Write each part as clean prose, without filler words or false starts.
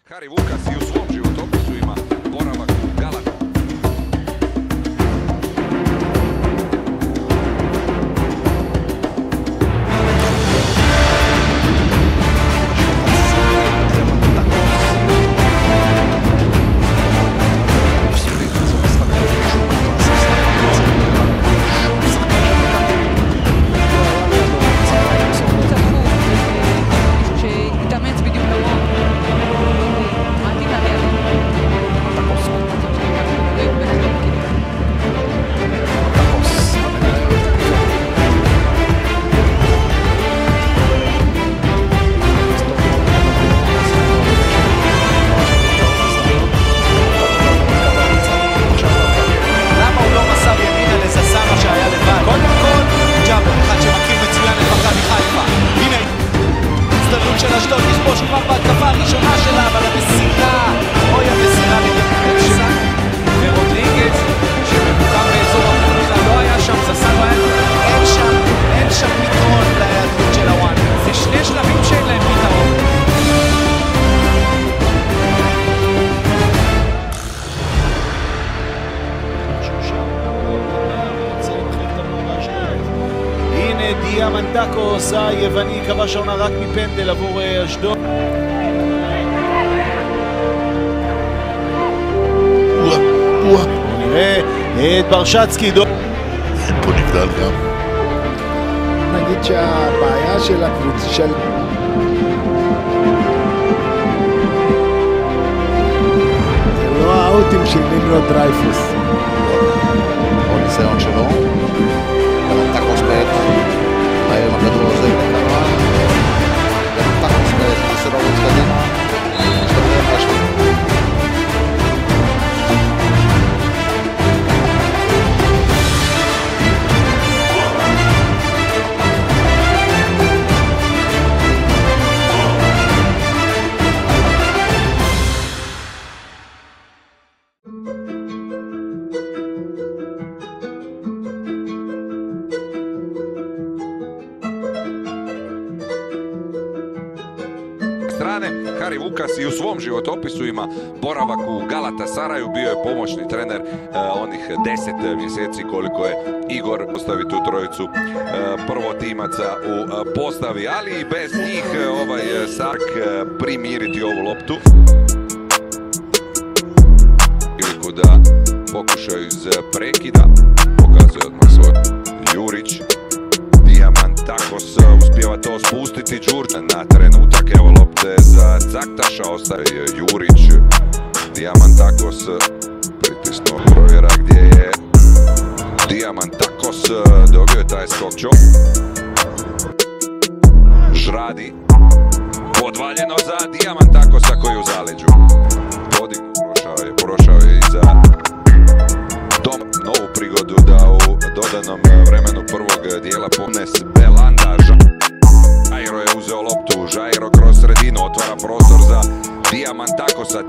Hari Vukas i u svom životopisu ima boravak u Galati. של אשדוד לכבוש כבר בהתקפה הראשונה שלה, אבל המסירה, אוי המסירה לגבי ורודריגז שממוקם באזור המרכז, לא היה שם, זסן לא היה, אין שם פתרון להיעדרות של הוואן. זה שני שלבים שאין להם פתרון. דיאמנטקוס היווני כבש העונה רק מפנדל עבור אשדוד. נראה את ברשצקי. אין פה נבדל גם. נגיד שהבעיה של הקבוצה של... זה לא האוטים של נמרוד דרייפוס. עוד ניסיון שלו. דיאמנטקוס בעצם. עם הכדור הזה בקרה, דיאמנטקוס מנסה לרוץ קדימה, משתדל משהו. Strane, Hari Vukas i u svom životopisu ima boravak u Galatasaraju, bio je pomoćni trener onih 10 mjeseci koliko je Igor postavi tu trojicu prvotimaca u postavi, ali i bez njih ovaj Sark primiriti ovu loptu. Priliku da pokušaju iz prekida, pokazuje odmah svoj Jurić. Diamantakos uspijeva to spustiti, Đurđan na trenutak, evo lopte za Caktaša, ostaje Jurić. Diamantakos pritisnuo provjera gdje je Diamantakos dobio taj skok. Žradi, podvaljeno za Diamantakosa koji je u zaleđu. Podignu, prošao je i za Dom, novu prigodu da u dodanom vremenu prvog dijela pomnes Belanda. Žairo je uzeo loptu, Žairo kroz sredinu otvara prostor za Diamantakosa.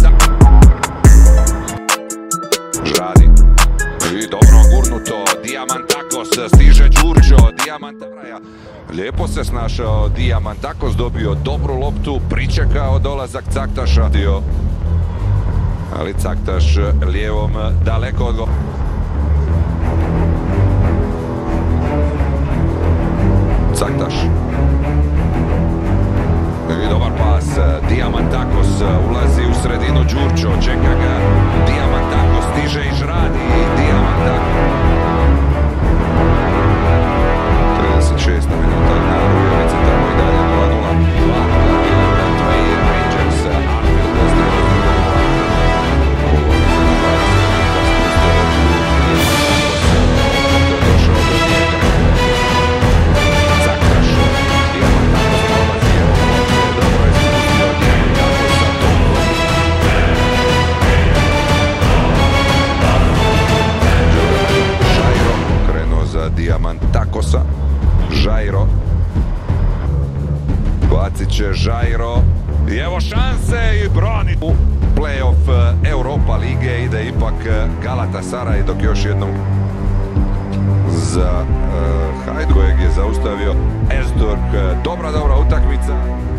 Žradi i dobro gurnuto, Diamantakos, stiže Đurđo, Diamantakosa. Lijepo se snašao Diamantakos, dobio dobru loptu, pričekao dolazak Caktaša, ali Caktaš lijevom daleko od gola. Caktaš. I dobar pas, Diamantakos ulazi u sredinu, Đurđo čeka ga, Diamantakos stiže i Žradi, Diamantakos. 36 minuta na Rujovici, tako i dalje 0-0. Diamantakosa, Žairo, bacit će Žairo i evo šanse i broni u play-off Europa lige, ide ipak Galatasaraj, dok još jednom za Hajduk kojeg je zaustavio Esdorf. Dobra utakmica.